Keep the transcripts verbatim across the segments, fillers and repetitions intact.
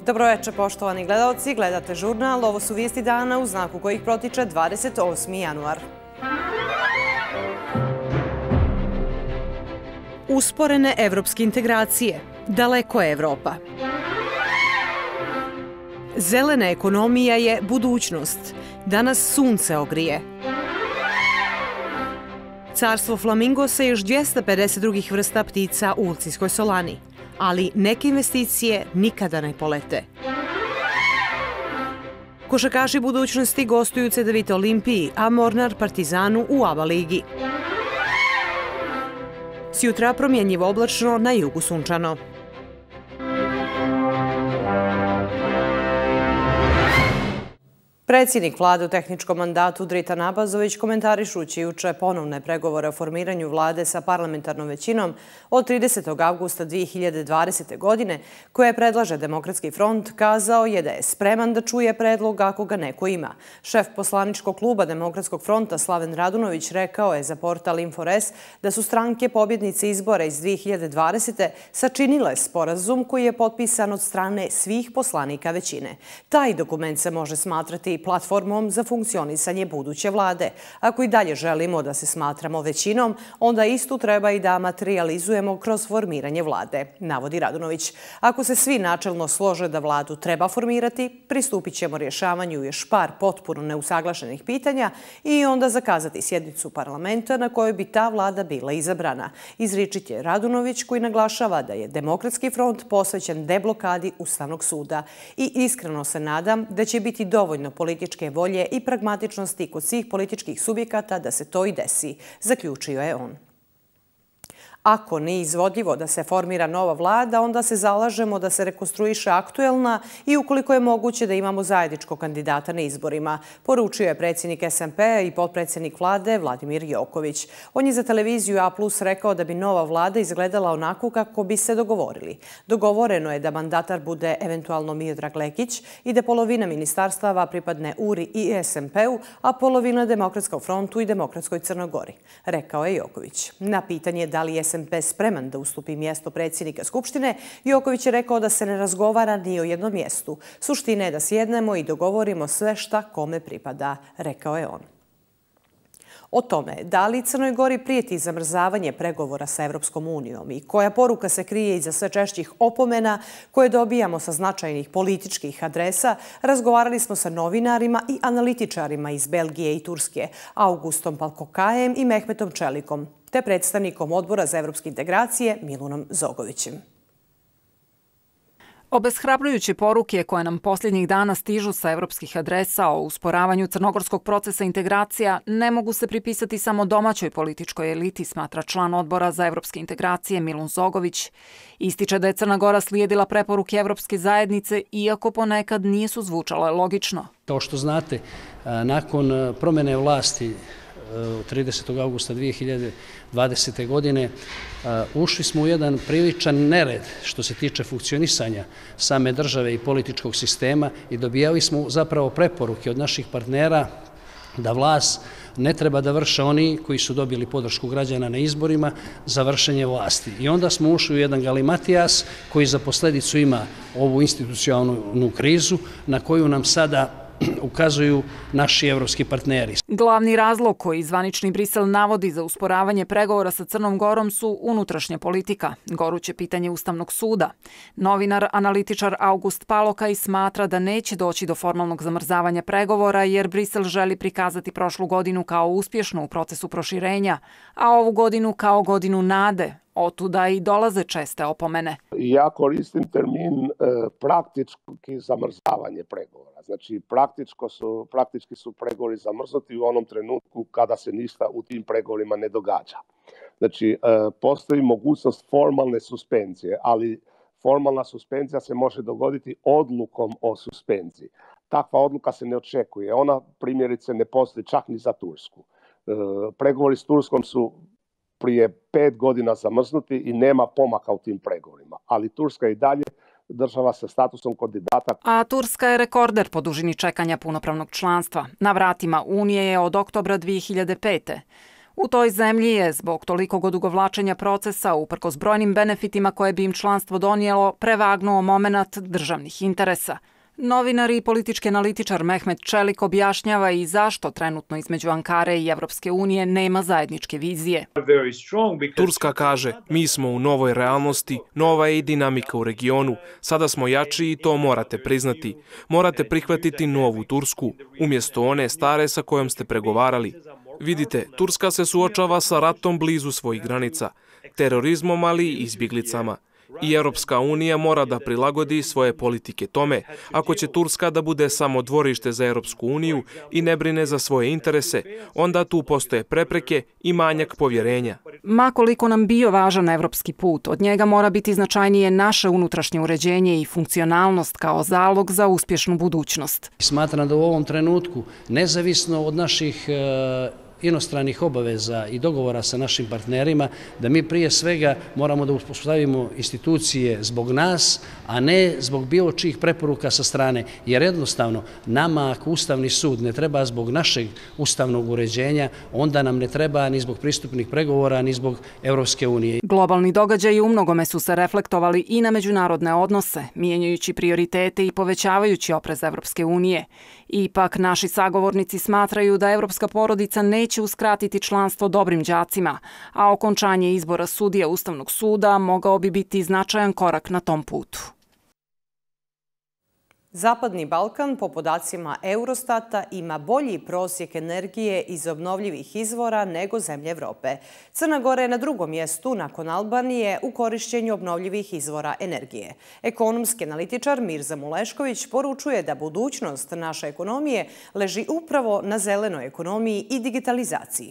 Dobroveče, poštovani gledalci. Gledate žurnal. Ovo su vijesti dana u znaku kojih protiče dvadeset osmi januar. Usporene evropske integracije. Daleko je Evropa. Zelena ekonomija je budućnost. Danas sunce ogrije. Carstvo flamingosa i još dvjesto pedeset drugih vrsta ptica u Ulcinskoj solani. Ali neke investicije nikada ne polete. Košarkaši budućnosti gostuju Cedevita Olimpiji, a Mornar Partizanu u ABA ligi. Sjutra promjenjivo oblačno, na jugu sunčano. Predsjednik vlade u tehničkom mandatu Dritan Abazović komentarišući juče ponovne pregovore o formiranju vlade sa parlamentarnom većinom od tridesetog avgusta dvije hiljade dvadesete. godine, koje predlaže Demokratski front, kazao je da je spreman da čuje predlog ako ga neko ima. Šef poslaničkog kluba Demokratskog fronta Slaven Radunović rekao je za portal Infores da su stranke pobjednice izbora iz dvije hiljade dvadesete. sačinile sporazum koji je potpisan od strane svih poslanika većine. Taj dokument se može smatrati platformom za funkcionisanje buduće vlade. Ako i dalje želimo da se smatramo većinom, onda istu treba i da materializujemo kroz formiranje vlade, navodi Radunović. Ako se svi načelno slože da vladu treba formirati, pristupit ćemo rješavanju još par potpuno neusaglašenih pitanja i onda zakazati sjednicu parlamenta na kojoj bi ta vlada bila izabrana. Izričit je Radunović, koji naglašava da je Demokratski front posvećen deblokadi Ustavnog suda i iskreno se nadam da će biti dovoljno političke volje i pragmatičnosti kod svih političkih subjekata da se to i desi, zaključio je on. Ako nije izvodljivo da se formira nova vlada, onda se zalažemo da se rekonstruiše aktuelna i ukoliko je moguće da imamo zajedničkog kandidata na izborima, poručio je predsjednik S N P-a i potpredsjednik vlade Vladimir Joković. On je za televiziju A plus rekao da bi nova vlada izgledala onako kako bi se dogovorili. Dogovoreno je da mandatar bude eventualno Miodrag Lekić i da polovina ministarstava pripadne U R I i S N P-u, a polovina Demokratskom frontu i Demokratskoj Crnogori, rekao je Joković. Na pitanje da li je S N P spreman da ustupi mjesto predsjednika Skupštine, Joković je rekao da se ne razgovara ni o jednom mjestu. Suština je da sjednemo i dogovorimo sve šta kome pripada, rekao je on. O tome da li Crnoj Gori prijeti zamrzavanje pregovora sa Evropskom unijom i koja poruka se krije iza sve češćih opomena koje dobijamo sa značajnih političkih adresa, razgovarali smo sa novinarima i analitičarima iz Belgije i Turske, Augustom Palkokajem i Mehmetom Čelikom, te predstavnikom Odbora za evropske integracije Milunom Zogovićem. Obeshrabrujuće poruke koje nam posljednjih dana stižu sa evropskih adresa o usporavanju crnogorskog procesa integracija ne mogu se pripisati samo domaćoj političkoj eliti, smatra član Odbora za evropske integracije Milun Zogović. Ističe da je Crna Gora slijedila preporuke Evropske zajednice, iako ponekad nisu zvučale logično. Kao što znate, nakon promjene vlasti tridesetog avgusta dvije hiljade dvadesete. godine ušli smo u jedan priličan nered što se tiče funkcionisanja same države i političkog sistema i dobijali smo zapravo preporuke od naših partnera da vlast ne treba da vrše oni koji su dobili podršku građana na izborima za vršenje vlasti. I onda smo ušli u jedan galimatijas koji za posljedicu ima ovu institucionalnu krizu na koju nam sada ukazuju naši evropski partneri. Glavni razlog koji zvanični Brisel navodi za usporavanje pregovora sa Crnom Gorom su unutrašnja politika, goruće pitanje Ustavnog suda. Novinar, analitičar August Palokaj smatra da neće doći do formalnog zamrzavanja pregovora jer Brisel želi prikazati prošlu godinu kao uspješnu u procesu proširenja, a ovu godinu kao godinu nade. Otuda i dolaze česte opomene. Ja koristim termin praktički zamrzavanje pregovora. Znači, su, praktički su pregovori zamrznuti u onom trenutku kada se ništa u tim pregovorima ne događa. Znači, postoji mogućnost formalne suspenzije, ali formalna suspenzija se može dogoditi odlukom o suspenziji. Takva odluka se ne očekuje. Ona primjerice ne postoji čak ni za Tursku. Pregovori s Turskom su prije pet godina zamrznuti i nema pomaka u tim pregovorima. Ali Turska i dalje država sa statusom kandidata. A Turska je rekorder po dužini čekanja punopravnog članstva. Na vratima Unije je od oktobra dvije hiljade pete. U toj zemlji je, zbog tolikog odugovlačenja procesa, uprkos brojnim benefitima koje bi im članstvo donijelo, prevagnuo momenat državnih interesa. Novinar i politički analitičar Mehmet Čelik objašnjava i zašto trenutno između Ankare i Evropske unije nema zajedničke vizije. Turska kaže, mi smo u novoj realnosti, nova je i dinamika u regionu, sada smo jači i to morate priznati. Morate prihvatiti novu Tursku, umjesto one stare sa kojom ste pregovarali. Vidite, Turska se suočava sa ratom blizu svojih granica, terorizmom, ali i izbjeglicama. I Europska unija mora da prilagodi svoje politike tome. Ako će Turska da bude samo dvorište za Europsku uniju i ne brine za svoje interese, onda tu postoje prepreke i manjak povjerenja. Ma koliko nam bio važan evropski put, od njega mora biti značajnije naše unutrašnje uređenje i funkcionalnost kao zalog za uspješnu budućnost. Smatram da u ovom trenutku, nezavisno od naših inostranih obaveza i dogovora sa našim partnerima, da mi prije svega moramo da uspostavimo institucije zbog nas, a ne zbog bilo čijih preporuka sa strane. Jer jednostavno, nama ako Ustavni sud ne treba zbog našeg ustavnog uređenja, onda nam ne treba ni zbog pristupnih pregovora, ni zbog Evropske unije. Globalni događaji u mnogome su se reflektovali i na međunarodne odnose, mijenjajući prioritete i povećavajući oprez Evropske unije. Ipak, naši sagovornici smatraju da evropska porodica neće uskratiti članstvo dobrim đacima, a okončanje izbora sudija Ustavnog suda mogao bi biti značajan korak na tom putu. Zapadni Balkan, po podacima Eurostata, ima bolji prosjek energije iz obnovljivih izvora nego zemlje Evrope. Crna Gora je na drugom mjestu nakon Albanije u korišćenju obnovljivih izvora energije. Ekonomski analitičar Mirza Mulešković poručuje da budućnost naše ekonomije leži upravo na zelenoj ekonomiji i digitalizaciji.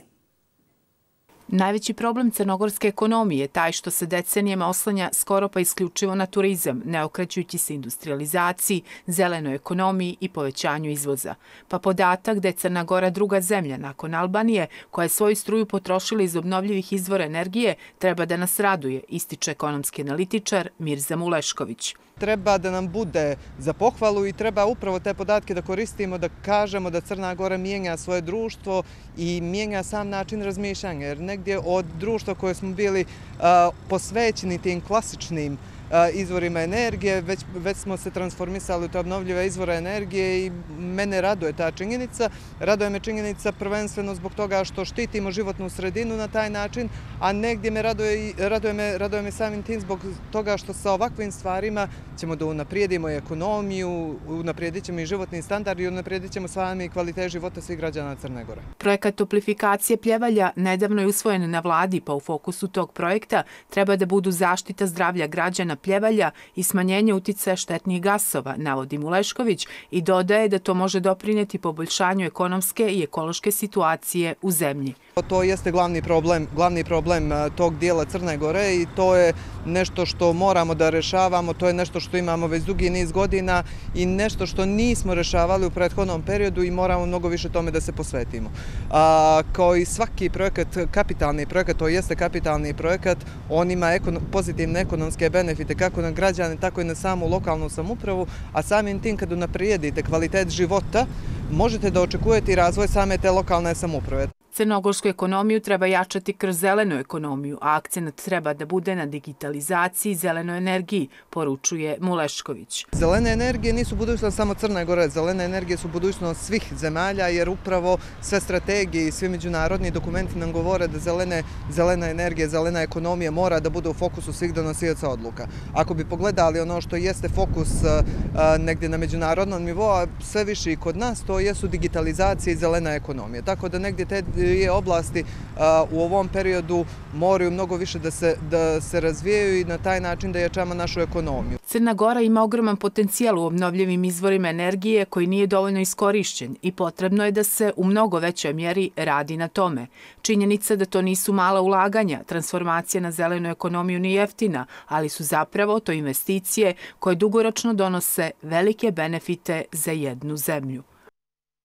Najveći problem crnogorske ekonomije je taj što se decenijama oslanja skoro pa isključivo na turizam, ne okrećujući se industrializaciji, zelenoj ekonomiji i povećanju izvoza. Pa podatak da je Crna Gora druga zemlja nakon Albanije koja je svoju struju potrošila iz obnovljivih izvora energije treba da nas raduje, ističe ekonomski analitičar Mirza Mulešković. Treba da nam bude za pohvalu i treba upravo te podatke da koristimo, da kažemo da Crna Gora mijenja svoje društvo i mijenja sam način razmišljanja. Jer negdje od društva koje smo bili posvećeni tim klasičnim izvorima energije, već, već smo se transformisali u te obnovljive izvore energije i mene raduje ta činjenica. Raduje me činjenica prvenstveno zbog toga što štitimo životnu sredinu na taj način, a negdje me raduje, raduje, me, raduje me samim tim zbog toga što sa ovakvim stvarima ćemo da unaprijedimo i ekonomiju, unaprijedit ćemo i životni standard i unaprijedit ćemo sami kvalitet života svih građana Crne Gore. Projekat toplifikacije Pljevalja nedavno je usvojen na vladi, pa u fokusu tog projekta treba da budu zaštita zdravlja građana Pljevalja i smanjenje uticaja štetnih gasova, navodi Mulešković i dodaje da to može doprinijeti poboljšanju ekonomske i ekološke situacije u zemlji. To jeste glavni problem, glavni problem tog dijela Crne Gore i to je nešto što moramo da rešavamo, to je nešto što imamo već dugi niz godina i nešto što nismo rešavali u prethodnom periodu i moramo mnogo više tome da se posvetimo. A, kao i svaki projekat, kapitalni projekat, to jeste kapitalni projekat, on ima ekon, pozitivne ekonomske benefite kako na građane, tako i na samu lokalnu samoupravu, a samim tim kad unaprijedite kvalitet života, možete da očekujete i razvoj same te lokalne samouprave. Crnogorsku ekonomiju treba jačati kroz zelenu ekonomiju, a akcent treba da bude na digitalizaciji i zelenoj energiji, poručuje Mulešković. Zelene energije nisu budućnost samo Crne Gore, zelene energije su budućnost svih zemalja jer upravo sve strategije i svi međunarodni dokumenti nam govore da zelene, zelena energija, zelena ekonomija mora da bude u fokusu svih donosioca odluka. Ako bi pogledali ono što jeste fokus a, negdje na međunarodnom nivou, a sve više i kod nas, to jesu digitalizacija i zelena ekonomija. Tako da negdje te dvije oblasti a, u ovom periodu moraju mnogo više da se, da se razvijaju i na taj način da jačamo našu ekonomiju. Crna Gora ima ogroman potencijal u obnovljivim izvorima energije koji nije dovoljno iskorišćen i potrebno je da se u mnogo većoj mjeri radi na tome. Činjenica da to nisu mala ulaganja, transformacija na zelenu ekonomiju nije jeftina, ali su zapravo to investicije koje dugoročno donose velike benefite za jednu zemlju.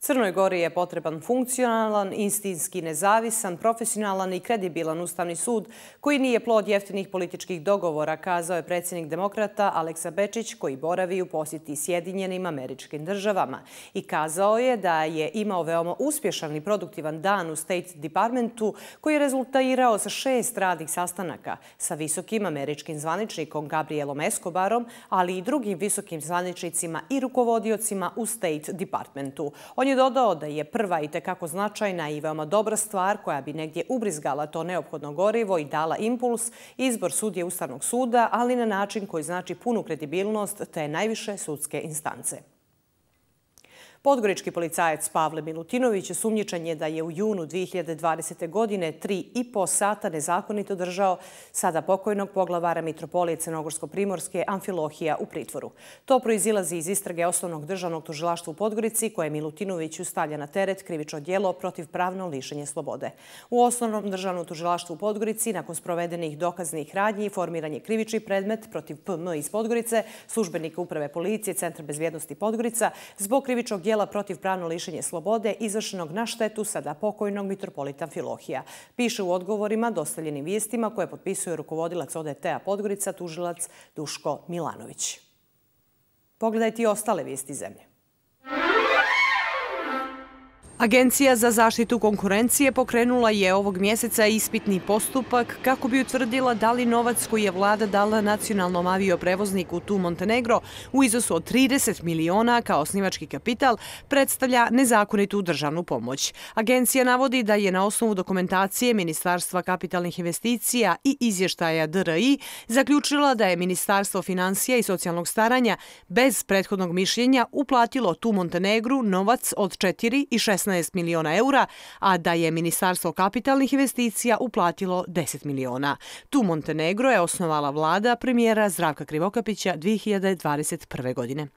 Crnoj Gori je potreban funkcionalan, istinski nezavisan, profesionalan i kredibilan Ustavni sud koji nije plod jeftinih političkih dogovora, kazao je predsjednik demokrata Aleksa Bečić koji boravi u posjeti Sjedinjenim Američkim Državama i kazao je da je imao veoma uspješan i produktivan dan u State Departmentu koji je rezultirao sa šest radnih sastanaka sa visokim američkim zvaničnikom Gabrielom Escobarom, ali i drugim visokim zvaničnicima i rukovodiocima u State Departmentu. On je dodao da je prva i tekako značajna i veoma dobra stvar koja bi negdje ubrizgala to neophodno gorivo i dala impuls izbor sudije Ustavnog suda, ali na način koji znači punu kredibilnost te najviše sudske instance. Podgorički policajac Pavle Milutinović osumnjičen je da je u junu dvije hiljade dvadesete. godine tri i po sata nezakonito držao sada pokojnog poglavara Mitropolije Crnogorsko-Primorske Amfilohija u pritvoru. To proizilazi iz istrage Osnovnog državnog tužilaštva u Podgorici koje Milutinoviću stavlja na teret krivično djelo protivpravno lišenje slobode. U Osnovnom državnom tužilaštvu u Podgorici nakon sprovedenih dokaznih radnji formiran je krivični predmet protiv P M iz Podgorice, službenika Uprave policije Centra bezbjednosti Podgorica zbog krivičnog djela protiv pravno lišenje slobode izvršenog na štetu sada pokojnog mitropolita Amfilohija. Piše u odgovorima dostavljenim vijestima koje potpisuje rukovodilac O D T-a Podgorica, tužilac Duško Milanović. Pogledajte i ostale vijesti zemlje. Agencija za zaštitu konkurencije pokrenula je ovog mjeseca ispitni postupak kako bi utvrdila da li novac koji je vlada dala nacionalnom avioprevozniku Tu Montenegro u iznosu od trideset miliona kao osnivački kapital predstavlja nezakonitu državnu pomoć. Agencija navodi da je na osnovu dokumentacije Ministarstva kapitalnih investicija i izvještaja D R I zaključila da je Ministarstvo financija i socijalnog staranja bez prethodnog mišljenja uplatilo Tu Montenegru novac od četiri i šesnaest miliona eura, a da je Ministarstvo kapitalnih investicija uplatilo deset miliona. Tu Montenegro je osnovala vlada premijera Zdravka Krivokapića dvije hiljade dvadeset prve. godine.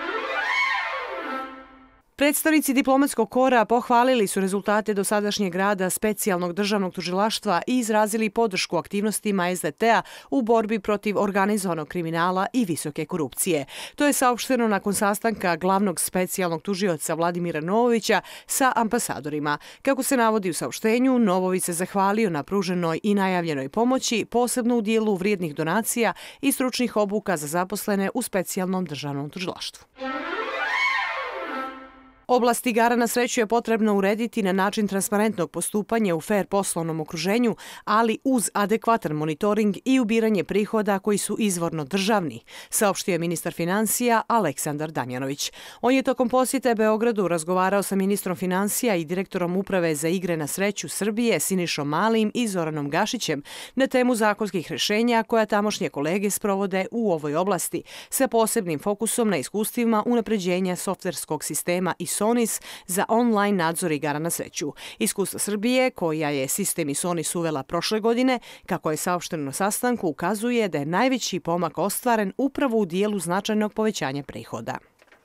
Predstavnici diplomatskog kora pohvalili su rezultate dosadašnjeg rada specijalnog državnog tužilaštva i izrazili podršku aktivnostima S D T-a u borbi protiv organizovanog kriminala i visoke korupcije. To je saopšteno nakon sastanka glavnog specijalnog tužioca Vladimira Novovića sa ambasadorima. Kako se navodi u saopštenju, Novović se zahvalio na pruženoj i najavljenoj pomoći, posebno u dijelu vrijednih donacija i stručnih obuka za zaposlene u specijalnom državnom tužilaštvu. Oblast igara na sreću je potrebno urediti na način transparentnog postupanja u fair poslovnom okruženju, ali uz adekvatan monitoring i ubiranje prihoda koji su izvorno državni, saopštio je ministar financija Aleksandar Damjanović. On je tokom posjete Beogradu razgovarao sa ministrom financija i direktorom Uprave za igre na sreću Srbije Sinišom Malim i Zoranom Gašićem na temu zakonskih rješenja koja tamošnje kolege sprovode u ovoj oblasti, sa posebnim fokusom na iskustvima unapređenja softverskog sistema i Sonis za online nadzor igara na sreću. Iskustva Srbije, koja je sistem i Sonis uvela prošle godine, kako je saopšteno na sastanku, ukazuje da je najveći pomak ostvaren upravo u dijelu značajnog povećanja prihoda.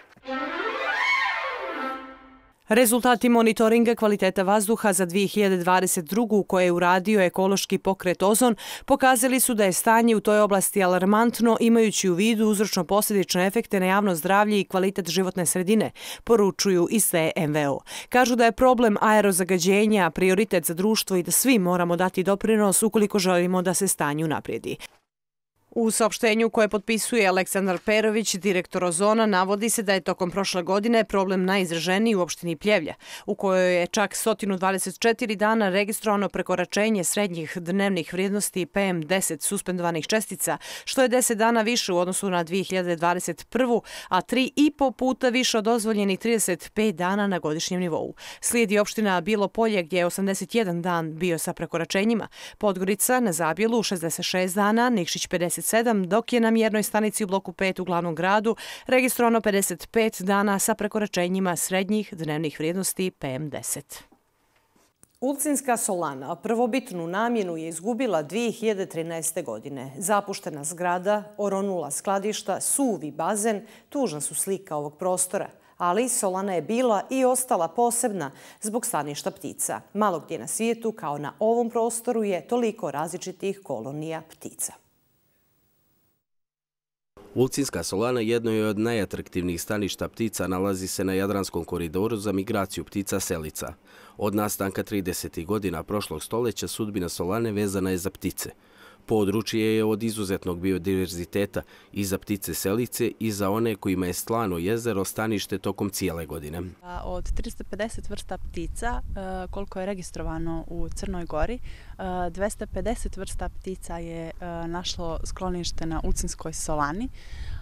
Rezultati monitoringa kvaliteta vazduha za dvije hiljade dvadeset drugu koje je uradio ekološki pokret Ozon pokazali su da je stanje u toj oblasti alarmantno imajući u vidu uzročno-posljedične efekte na javno zdravlje i kvalitet životne sredine, poručuju iz te M V O. Kažu da je problem aerozagađenja prioritet za društvo i da svi moramo dati doprinos ukoliko želimo da se stanje unaprijedi. U saopštenju koje potpisuje Aleksandar Perović, direktor Ozona, navodi se da je tokom prošle godine problem najizraženiji u opštini Pljevlja, u kojoj je čak sto dvadeset četiri dana registrovano prekoračenje srednjih dnevnih vrijednosti P M deset suspendovanih čestica, što je deset dana više u odnosu na dvije hiljade dvadeset prvu. a tri i po puta više od dozvoljenih trideset pet dana na godišnjem nivou. Slijedi opština Bilo Polje gdje je osamdeset jedan dan bio sa prekoračenjima, Podgorica na Zabjelu šezdeset šest dana, Nikšić pedeset sedam, dok je na mjernoj stanici u bloku pet u glavnom gradu registrovano pedeset pet dana sa prekoračenjima srednjih dnevnih vrijednosti P M deset. Ulcinska solana prvobitnu namjenu je izgubila dvije hiljade trinaeste. godine. Zapuštena zgrada, oronula skladišta, suvi bazen, tužna su slika ovog prostora. Ali solana je bila i ostala posebna zbog staništa ptica. Malo gdje na svijetu, kao na ovom prostoru, je toliko različitih kolonija ptica. Ulcinska solana jedno je od najatraktivnijih staništa ptica, nalazi se na Jadranskom koridoru za migraciju ptica selica. Od nastanka tridesetih godina prošlog stoljeća sudbina solane vezana je za ptice. Područje je od izuzetnog biodiverziteta i za ptice selice i za one kojima je Slano jezero stanište tokom cijele godine. Od tristo pedeset vrsta ptica, koliko je registrovano u Crnoj Gori, dvesta pedeset vrsta ptica je našlo sklonište na Ulcinskoj solani,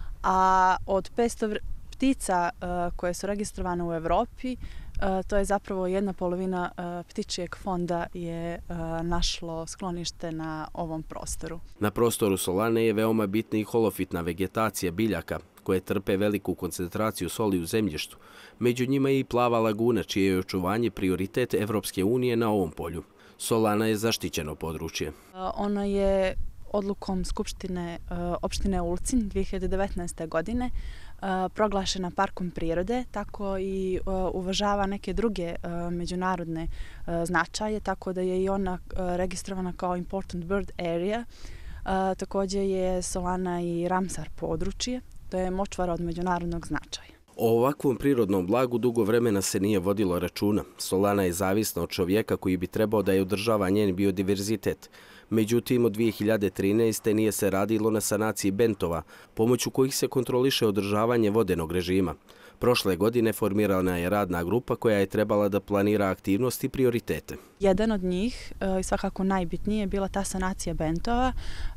a od petsto ptica koje su registrovane u Evropi, to je zapravo jedna polovina ptičijeg fonda je našlo sklonište na ovom prostoru. Na prostoru solane je veoma bitna i holofitna vegetacija biljaka, koje trpe veliku koncentraciju soli u zemljištu. Među njima je i plava laguna, čije je očuvanje prioritet Evropske unije na ovom polju. Solana je zaštićeno područje. Ono je odlukom Skupštine opštine Ulcin dvije hiljade devetnaeste. godine proglašena parkom prirode, tako i uvažava neke druge međunarodne značaje, tako da je i ona registrovana kao Important Bird Area. Također je solana i Ramsar područje, to je močvara od međunarodnog značaja. O ovakvom prirodnom blagu dugo vremena se nije vodilo računa. Solana je zavisna od čovjeka koji bi trebao da je održava njen biodiverzitet. Međutim, od dvije hiljade trinaeste. nije se radilo na sanaciji bentova, pomoću kojih se kontroliše održavanje vodenog režima. Prošle godine formirana je radna grupa koja je trebala da planira aktivnosti i prioritete. Jedan od njih, i svakako najbitnije, je bila ta sanacija bentova.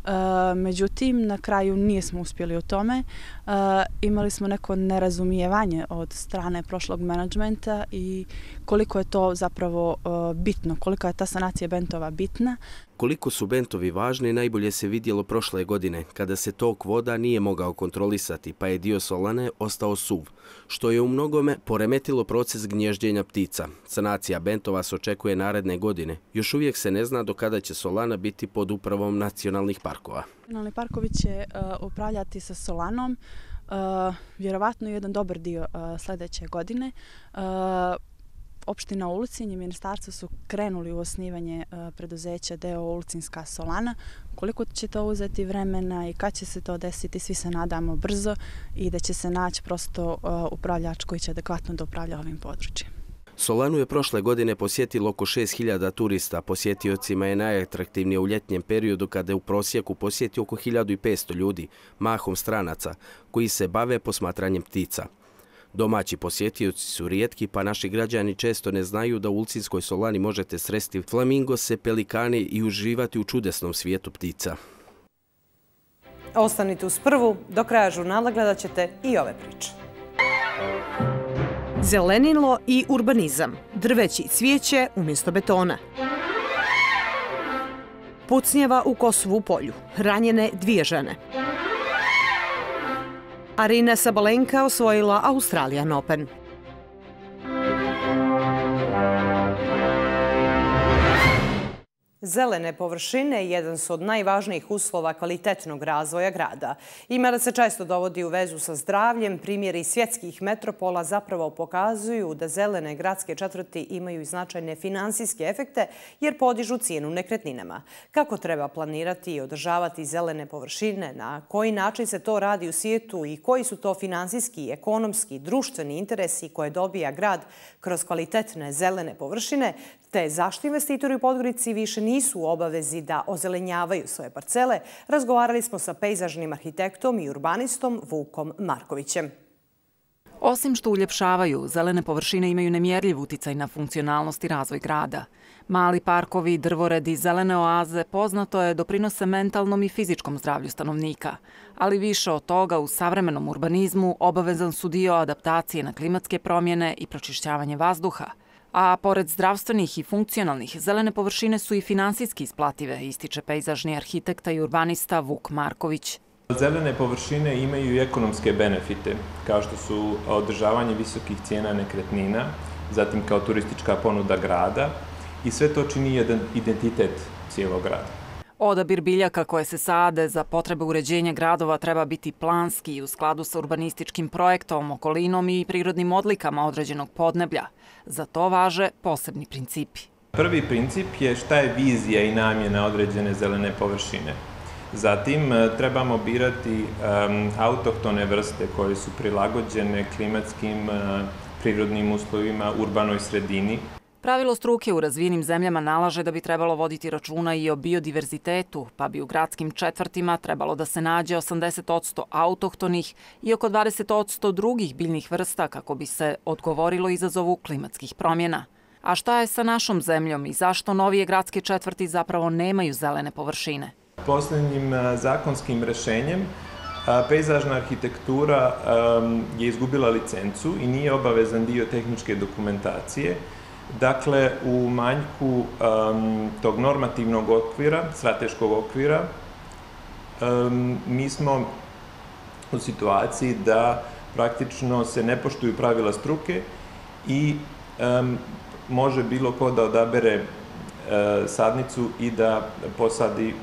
Međutim, na kraju nijesmo uspjeli u tome. Imali smo neko nerazumijevanje od strane prošlog menadžmenta i koliko je to zapravo bitno, koliko je ta sanacija bentova bitna. Koliko su bentovi važni najbolje se vidjelo prošle godine, kada se tok voda nije mogao kontrolisati, pa je dio solane ostao suv, što je u mnogome poremetilo proces gnježđenja ptica. Sanacija bentova se očekuje naredne godine. Još uvijek se ne zna do kada će solana biti pod upravom nacionalnih parkova. Nacionalni parkovi će upravljati sa solanom, vjerovatno jedan dobar dio sljedeće godine. Opština Ulcin i ministarstvo su krenuli u osnivanje preduzeća D O O Ulcinska solana. Koliko će to uzeti vremena i kad će se to desiti, svi se nadamo brzo i da će se naći prosto upravljač koji će adekvatno da upravlja ovim područjem. Solanu je prošle godine posjetilo oko šest hiljada turista. Posjetiocima je najatraktivnije u ljetnjem periodu kada je u prosjeku posjeti oko hiljadu petsto ljudi, mahom stranaca, koji se bave posmatranjem ptica. Domaći posjetioci su rijetki, pa naši građani često ne znaju da u Ulcinskoj solani možete sresti flamingose, pelikane i uživati u čudesnom svijetu ptica. Ostanite uz prvu, do kraja žurnala gledat ćete i ove priče. Zelenilo i urbanizam. Drveće i cvijeće umjesto betona. Pucnjeva u Kosovu polju. Ranjene dvije žene. Arina Sabalenka osvojila Australian Open. Zelene površine jedan su od najvažnijih uslova kvalitetnog razvoja grada. Ima da se često dovodi u vezu sa zdravljem, primjeri svjetskih metropola zapravo pokazuju da zelene gradske četvrti imaju i značajne finansijske efekte jer podižu cijenu nekretninama. Kako treba planirati i održavati zelene površine, na koji način se to radi u svijetu i koji su to finansijski, ekonomski, društveni interesi koje dobija grad kroz kvalitetne zelene površine, te zašto investitori u Podgorici više nisu u obavezi da ozelenjavaju svoje parcele, razgovarali smo sa pejzažnim arhitektom i urbanistom Vukom Markovićem. Osim što uljepšavaju, zelene površine imaju nemjerljiv uticaj na funkcionalnost i razvoj grada. Mali parkovi, drvoredi, zelene oaze poznato je doprinose mentalnom i fizičkom zdravlju stanovnika. Ali više od toga u savremenom urbanizmu obavezan su dio adaptacije na klimatske promjene i pročišćavanje vazduha. A pored zdravstvenih i funkcionalnih, zelene površine su i finansijski isplative, ističe pejzažni arhitekta i urbanista Vuk Marković. Zelene površine imaju i ekonomske benefite, kao što su održavanje visokih cijena nekretnina, zatim kao turistička ponuda grada i sve to čini jedan identitet cijelog grada. Odabir biljaka koje se sade za potrebe uređenja gradova treba biti planski i u skladu sa urbanističkim projektom, okolinom i prirodnim odlikama određenog podneblja. Za to važe posebni principi. Prvi princip je šta je vizija i namjena određene zelene površine. Zatim, trebamo birati autohtone vrste koje su prilagođene klimatskim, prirodnim uslovima, urbanoj sredini. Pravilo struke u razvijenim zemljama nalaže da bi trebalo voditi računa i o biodiverzitetu, pa bi u gradskim četvrtima trebalo da se nađe osamdeset posto autohtonih i oko dvadeset posto drugih biljnih vrsta kako bi se odgovorilo izazovu klimatskih promjena. A šta je sa našom zemljom i zašto novije gradske četvrti zapravo nemaju zelene površine? Posljednjim zakonskim rešenjem pejzažna arhitektura je izgubila licencu i nije obavezan dio tehničke dokumentacije. Dakle, u manjku tog normativnog okvira, strateškog okvira, mi smo u situaciji da praktično se ne poštuju pravila struke i može bilo ko da odabere sadnicu i da posadi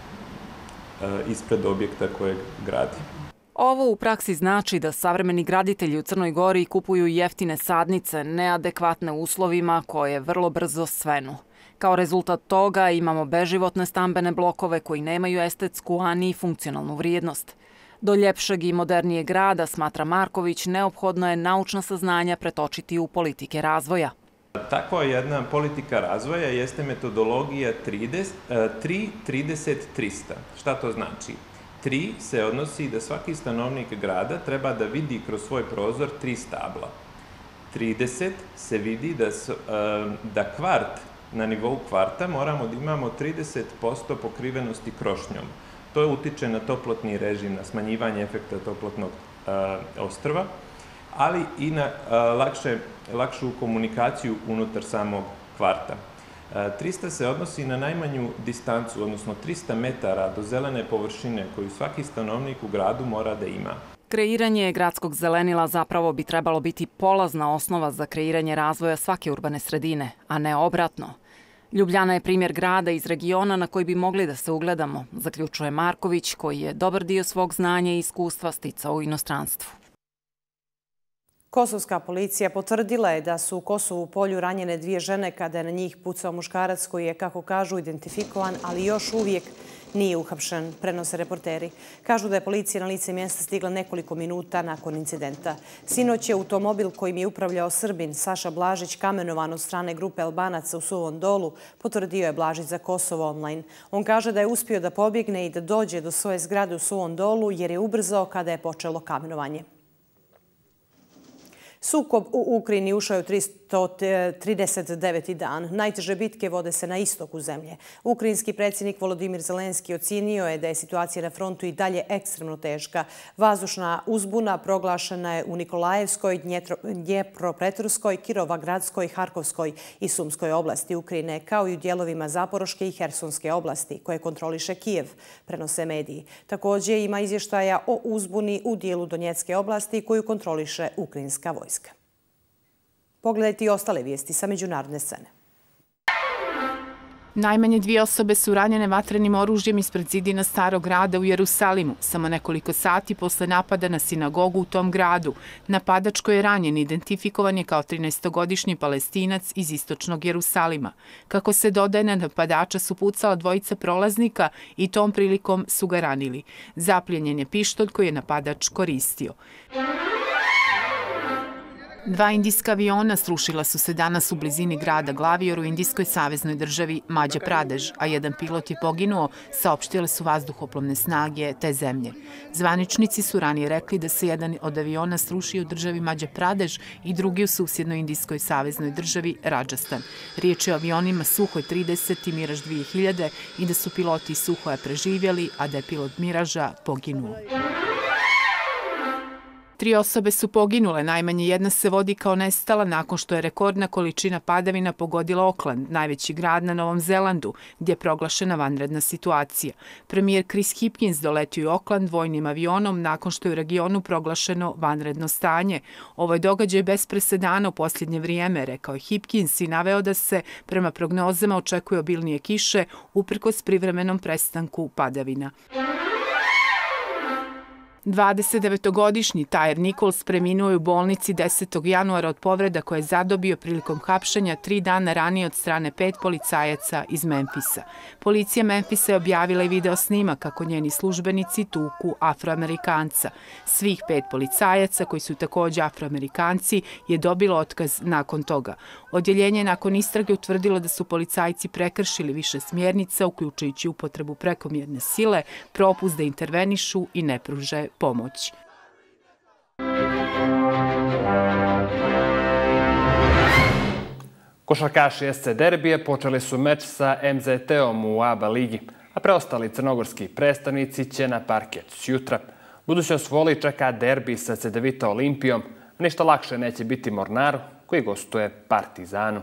ispred objekta kojeg gradi. Ovo u praksi znači da savremeni graditelji u Crnoj Gori kupuju jeftine sadnice, neadekvatne uslovima koje vrlo brzo svenu. Kao rezultat toga imamo beživotne stambene blokove koji nemaju estetsku, a ni funkcionalnu vrijednost. Do ljepšeg i modernijeg grada, smatra Marković, neophodno je naučna saznanja pretočiti u politike razvoja. Takva jedna politika razvoja jeste metodologija tri trideset trista. Šta to znači? tri se odnosi da svaki stanovnik grada treba da vidi kroz svoj prozor tri stabla. trideset se vidi da, da kvart, na nivou kvarta moramo da imamo trideset posto pokrivenosti krošnjom. To utiče na toplotni režim, na smanjivanje efekta toplotnog ostrva, ali i na lakše, lakšu komunikaciju unutar samog kvarta. trista se odnosi na najmanju distancu, odnosno trista metara do zelene površine koju svaki stanovnik u gradu mora da ima. Kreiranje gradskog zelenila zapravo bi trebalo biti polazna osnova za kreiranje razvoja svake urbane sredine, a ne obratno. Ljubljana je primjer grada iz regiona na koji bi mogli da se ugledamo, zaključuje Marković, koji je dobar dio svog znanja i iskustva sticao u inostranstvu. Kosovska policija potvrdila je da su u Kosovu Polju ranjene dvije žene kada je na njih pucao muškarac koji je, kako kažu, identifikovan, ali još uvijek nije uhapšen, prenose reporteri. Kažu da je policija na lice mjesta stigla nekoliko minuta nakon incidenta. Sinoć je automobil kojim je upravljao Srbin Saša Blažić kamenovan od strane grupe Albanaca u Suvom Dolu, potvrdio je Blažić za Kosovo online. On kaže da je uspio da pobjegne i da dođe do svoje zgrade u Suvom Dolu jer je ubrzao kada je počelo kamenovanje. Sukob u Ukrajini ušao je u tristo trideset deveti dan. Najteže bitke vode se na istoku zemlje. Ukrajinski predsjednik Volodimir Zelenski ocijenio je da je situacija na frontu i dalje ekstremno teška. Vazdušna uzbuna proglašena je u Nikolajevskoj, Dnjepropetrskoj, Kirovogradskoj, Harkovskoj i Sumskoj oblasti Ukrajine, kao i u dijelovima Zaporoške i Hersonske oblasti, koje kontroliše Kijev, prenose mediji. Također ima izvještaja o uzbuni u dijelu Donjetske oblasti koju kontroliše ukrajinska vojska. Pogledajte i ostale vijesti sa međunarodne scene. Najmanje dvije osobe su ranjene vatrenim oružjem ispred zidina Starog grada u Jerusalimu, samo nekoliko sati posle napada na sinagogu u tom gradu. Napadač koji je ranjen identifikovan je kao trinaestogodišnji Palestinac iz istočnog Jerusalima. Kako se dodaje, na napadača su pucala dvojica prolaznika i tom prilikom su ga ranili. Zapljenjen je pištolj koji je napadač koristio. Dva indijska aviona srušila su se danas u blizini grada Glavior u indijskoj saveznoj državi Madhya Pradesh, a jedan pilot je poginuo, saopštile su vazduhoplovne snage te zemlje. Zvaničnici su ranije rekli da se jedan od aviona srušio u državi Madhya Pradesh i drugi u susjednoj indijskoj saveznoj državi Rajasthan. Riječ je o avionima Suhoj trideset i Miraž dvije hiljade i da su piloti Suhoja preživjeli, a da je pilot Miraža poginuo. Tri osobe su poginule, najmanje jedna se vodi kao nestala nakon što je rekordna količina padavina pogodila Auckland, najveći grad na Novom Zelandu, gdje je proglašena vanredna situacija. Premijer Chris Hipkins doletio u Auckland vojnim avionom nakon što je u regionu proglašeno vanredno stanje. Ovo je događaj bez presedana u posljednje vrijeme, rekao je Hipkins i naveo da se prema prognozama očekuje obilnije kiše uprkos privremenom prestanku padavina. dvadesetdevetogodišnji Tyre Nichols preminuo je u bolnici desetog januara od povreda koje je zadobio prilikom hapšenja tri dana ranije od strane pet policajaca iz Memfisa. Policija Memfisa je objavila i video snimak kako njeni službenici tuku Afroamerikanca. Svih pet policajaca, koji su također Afroamerikanci, je dobilo otkaz nakon toga. Odjeljenje je nakon istrage utvrdilo da su policajci prekršili više smjernica, uključujući upotrebu prekomjerne sile, propust da intervenišu i ne pruže pomoć. Košarkaši S C Derbije počeli su meč sa M Z T-om u A B A ligi, a preostali crnogorski predstavnici će na parket sutra. Budućnost Voli čeka derbi sa Cedevita Olimpijom, a ništa lakše neće biti Mornaru, koji gostuje Partizanu.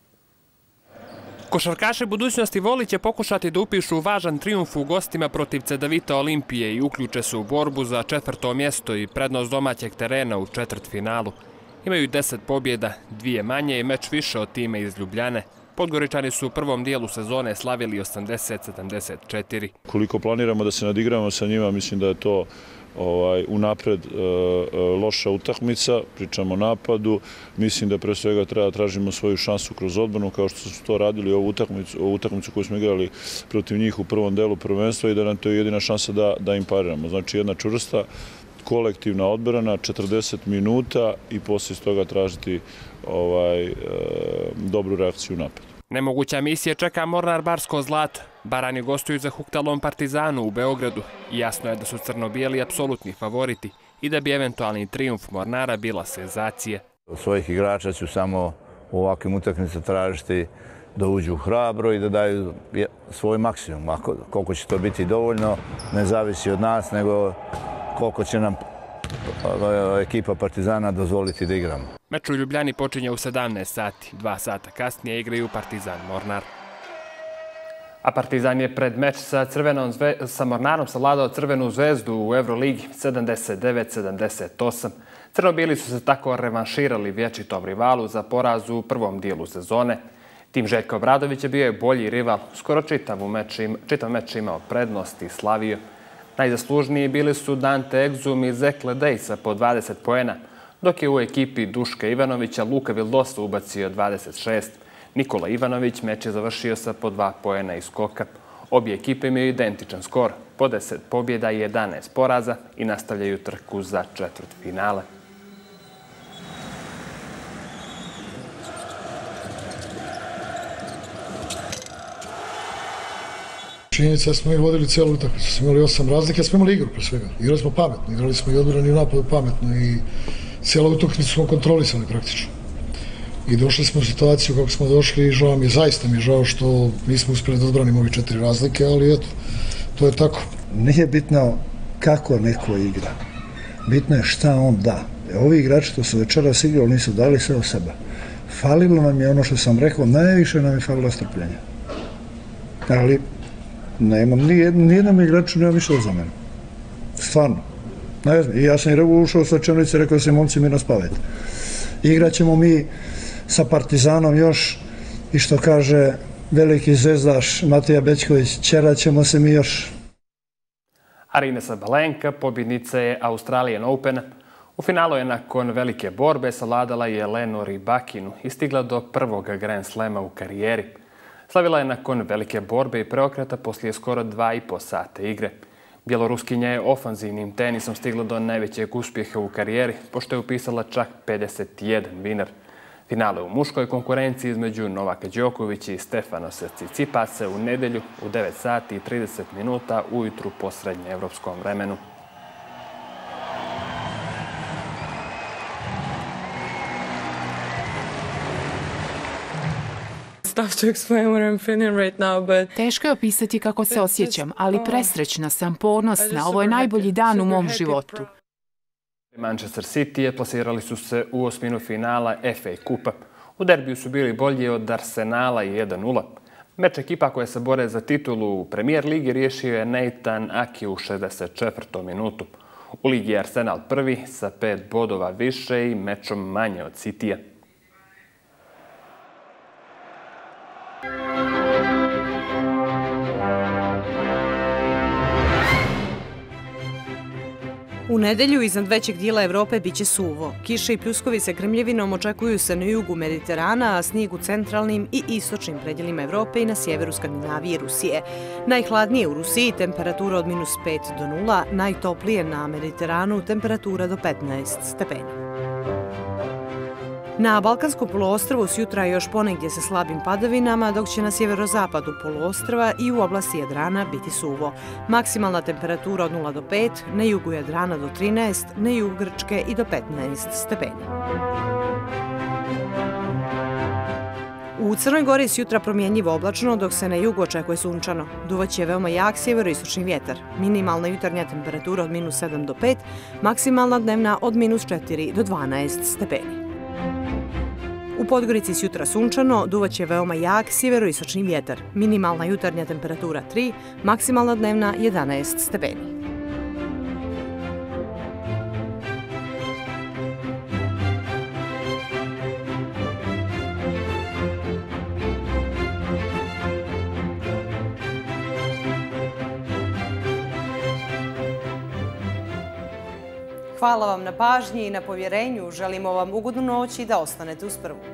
Košarkaši budućnosti Voli će pokušati da upišu važan trijumf u gostima protiv Cedevita Olimpije i uključe se u borbu za četvrto mjesto i prednost domaćeg terena u četvrtfinalu. Imaju deset pobjeda, dvije manje i meč više od time iz Ljubljane. Podgoričani su u prvom dijelu sezone slavili osamdeset sedamdeset četiri. Koliko planiramo da se nadigramo sa njima, mislim da je to ovaj, unapred e, loša utakmica, pričamo o napadu. Mislim da pre svega treba tražimo svoju šansu kroz odbranu, kao što su to radili ovu utakmicu, ovu utakmicu koju smo igrali protiv njih u prvom delu prvenstva i da nam to je jedina šansa da, da im pariramo. Znači jedna čvrsta, kolektivna odbrana, četrdeset minuta i poslije toga tražiti ovaj, e, dobru reakciju napad. Nemoguća misija čeka Mornar Barsko zlato. Barani gostuju za Huktalom Partizanu u Beogradu i jasno je da su crno-bijeli apsolutni favoriti i da bi eventualni trijumf Mornara bila senzacija. Od svojih igrača ću samo u ovakvim utakmicama tražiti da uđu hrabro i da daju svoj maksimum. Ako, koliko će to biti dovoljno, ne zavisi od nas, nego koliko će nam ekipa Partizana dozvoliti da igramo. Meč u Ljubljani počinje u sedamnaest sati. Dva sata kasnije igraju Partizan Mornar. A Partizan je pred meč sa, zve... sa Mornarom savladao Crvenu zvezdu u Euroligi sedamdeset devet sedamdeset osam. Crnobili su se tako revanširali vječitom rivalu za poraz u prvom dijelu sezone. Tim Željka Obradovića bio je bolji rival. Skoro čitav meč, im... čitav meč imao prednost i slavio. Najzaslužniji bili su Dante Exum i Zek Ledej sa po dvadeset poena, dok je u ekipi Duška Ivanovića Luka Vildosa ubacio dvadeset šest. Nikola Ivanović meč je završio sa po dva poena iz skoka. Obje ekipe imaju identičan skor, po deset pobjeda i jedanaest poraza i nastavljaju trku za četvrtfinale. Činjenica je smo ih vodili cijelu utakmicu, smo imali osam razlike, smo imali igru pre svega. Igrali smo pametno, igrali smo i odbranu i napadu pametno i cijelu utakmicu smo kontrolisali praktično. I došli smo u situaciju kako smo došli i žao mi je, zaista mi je žao što nismo uspjeli da odbranimo ovi četiri razlike, ali eto, to je tako. Nije bitno kako neko igra, bitno je šta on da. Ovi igrači to su večeras igrali, nisu dali sve od sebe. Falilo nam je ono što sam rekao, najviše nam je falilo strpljenja. Ali nemam, nijednom igraču nema više za mene. Stvarno. I ja sam i ušao sa čelnice i rekao se, momci, mi nas pavete. Igraćemo mi sa Partizanom još i što kaže veliki zvezdaš Matija Bećković, ćeraćemo se mi još. Arina Sabalenka, pobjednica je Australian Opena. U finalu je nakon velike borbe savladala je Jelenu Rybakinu i stigla do prvog Grand Slema u karijeri. Slavila je nakon velike borbe i preokreta poslije skoro dva i po sata igre. Bjeloruskinja je ofanzivnim tenisom stigla do najvećeg uspjeha u karijeri, pošto je upisala čak pedeset jedan vinar. Finale u muškoj konkurenciji između Novaka Đokovića i Stefanosa Cicipasa u nedelju u devet sati i trideset minuta ujutru po srednjeevropskom vremenu. Teško je opisati kako se osjećam, ali presrećna sam, ponosna. Ovo je najbolji dan u mom životu. Manchester City plasirali su se u osminu finala F A kupa. U derbiju su bili bolji od Arsenala i jedan nula. Meč ekipa koja se bore za titulu u Premier ligi riješio je Nathan Ake u šezdeset četvrtom minutu. U ligi je Arsenal prvi sa pet bodova više i mečom manje od Citya. U nedelju iznad većeg dijela Evrope biće suvo. Kiše i pljuskovi sa grmljevinom očekuju se na jugu Mediterana, a snijeg u centralnim i istočnim predjelima Evrope i na sjeveru Skandinavije i Rusije. Najhladnije u Rusiji temperatura od minus pet do nula, najtoplije na Mediteranu temperatura do petnaest stepeni. Na Balkanskom poluostrvu s jutra još ponegdje sa slabim padavinama, dok će na sjeverozapadu poluostrva i u oblasti Jadrana biti suvo. Maksimalna temperatura od nula do pet, na jugu Jadrana do trinaest, na jugu Grčke i do petnaest stepeni. U Crnoj Gori s jutra promjenjivo oblačno, dok se na jugu očekuje sunčano. Duvaće veoma jak sjeveroistočni vjetar. Minimalna jutarnja temperatura od minus sedam do pet, maksimalna dnevna od minus četiri do dvanaest stepeni. U Podgorici s jutra sunčano, duvaće veoma jak sjeveroistočni vjetar. Minimalna jutarnja temperatura tri, maksimalna dnevna jedanaest stepeni. Hvala vam na pažnji i na povjerenju. Želimo vam ugodnu noć i da ostanete uz prvu.